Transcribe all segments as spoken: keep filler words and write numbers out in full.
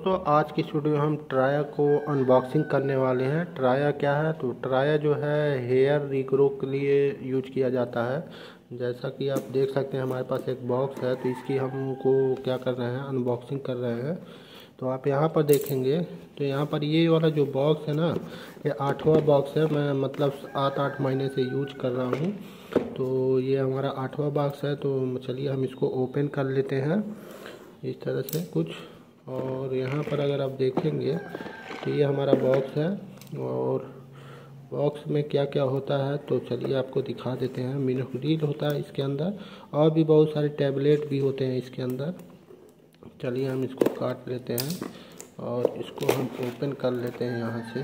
दोस्तों आज की वीडियो में हम ट्राया को अनबॉक्सिंग करने वाले हैं। ट्राया क्या है, तो ट्राया जो है हेयर रीग्रो के लिए यूज किया जाता है। जैसा कि आप देख सकते हैं हमारे पास एक बॉक्स है, तो इसकी हमको क्या कर रहे हैं, अनबॉक्सिंग कर रहे हैं। तो आप यहाँ पर देखेंगे तो यहाँ पर ये वाला जो बॉक्स है ना, ये आठवां बॉक्स है। मैं मतलब सात आठ महीने से यूज कर रहा हूँ, तो ये हमारा आठवां बॉक्स है। तो चलिए हम इसको ओपन कर लेते हैं इस तरह से कुछ। और यहाँ पर अगर आप देखेंगे तो ये हमारा बॉक्स है, और बॉक्स में क्या क्या होता है तो चलिए आपको दिखा देते हैं। मिनोक्सिडिल होता है इसके अंदर, और भी बहुत सारे टैबलेट भी होते हैं इसके अंदर। चलिए हम इसको काट लेते हैं और इसको हम ओपन कर लेते हैं यहाँ से।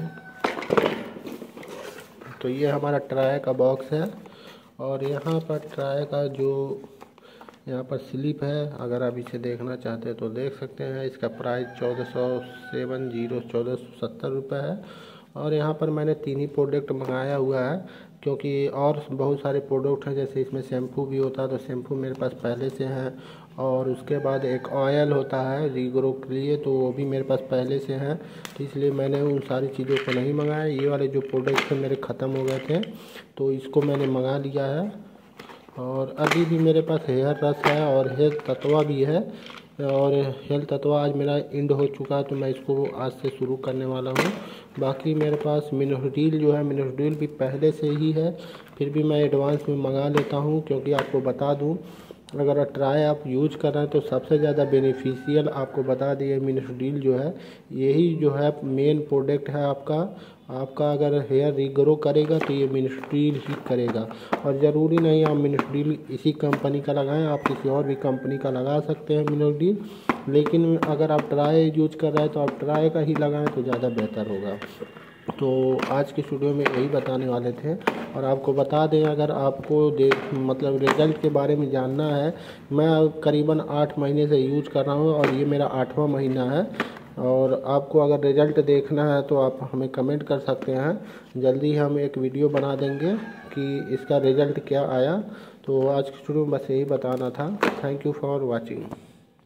तो ये हमारा ट्राया का बॉक्स है, और यहाँ पर ट्राया का जो यहाँ पर स्लिप है, अगर आप इसे देखना चाहते हैं तो देख सकते हैं। इसका प्राइस चौदह सौ सेवन जीरो चौदह सौ सत्तर रुपये है। और यहाँ पर मैंने तीन ही प्रोडक्ट मंगाया हुआ है, क्योंकि और बहुत सारे प्रोडक्ट हैं। जैसे इसमें शैम्पू भी होता है, तो शैम्पू मेरे पास पहले से है। और उसके बाद एक ऑयल होता है रीग्रो के लिए, तो वो भी मेरे पास पहले से है। तो इसलिए मैंने उन सारी चीज़ों को नहीं मंगाया। ये वाले जो प्रोडक्ट थे मेरे ख़त्म हो गए थे, तो इसको मैंने मंगा लिया है। और अभी भी मेरे पास हेयर रस है और हेल्थ तत्वा भी है। और हेल्थ तत्वा आज मेरा एंड हो चुका है, तो मैं इसको आज से शुरू करने वाला हूँ। बाकी मेरे पास मिनोक्सिडिल जो है, मिनोक्सिडिल भी पहले से ही है, फिर भी मैं एडवांस में मंगा लेता हूँ। क्योंकि आपको बता दूँ, अगर ट्राई आप यूज कर रहे हैं तो सबसे ज़्यादा बेनिफिशियल आपको बता दिए मिनोक्सिडिल जो है, यही जो है मेन प्रोडक्ट है आपका। आपका अगर हेयर रीग्रो करेगा तो ये मिनोक्सिडिल ही करेगा। और ज़रूरी नहीं आप मिनोक्सिडिल इसी कंपनी का लगाएं, आप किसी और भी कंपनी का लगा सकते हैं मिनोक्सिडिल। लेकिन अगर आप ट्राई यूज कर रहे हैं तो आप ट्राई का ही लगाएं तो ज़्यादा बेहतर होगा। तो आज की वीडियो में यही बताने वाले थे। और आपको बता दें, अगर आपको देख मतलब रिज़ल्ट के बारे में जानना है, मैं करीबन आठ महीने से यूज कर रहा हूँ और ये मेरा आठवां महीना है। और आपको अगर रिज़ल्ट देखना है तो आप हमें कमेंट कर सकते हैं। जल्दी हम एक वीडियो बना देंगे कि इसका रिज़ल्ट क्या आया। तो आज की वीडियो में बस यही बताना था। Thank you for watching.